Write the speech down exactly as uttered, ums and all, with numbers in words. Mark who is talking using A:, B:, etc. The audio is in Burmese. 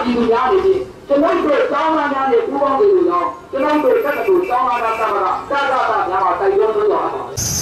A: ပြည်သူများနေပြီကျွန်တော်တို့တောင်းလာများနဲ့ပူးပေါင်းနေလို့ရောကျွန်တော်တို့တက်တူတောင်းလာတာကတာကတာများမှာတိုက်တွန်းလို့ရပါတယ်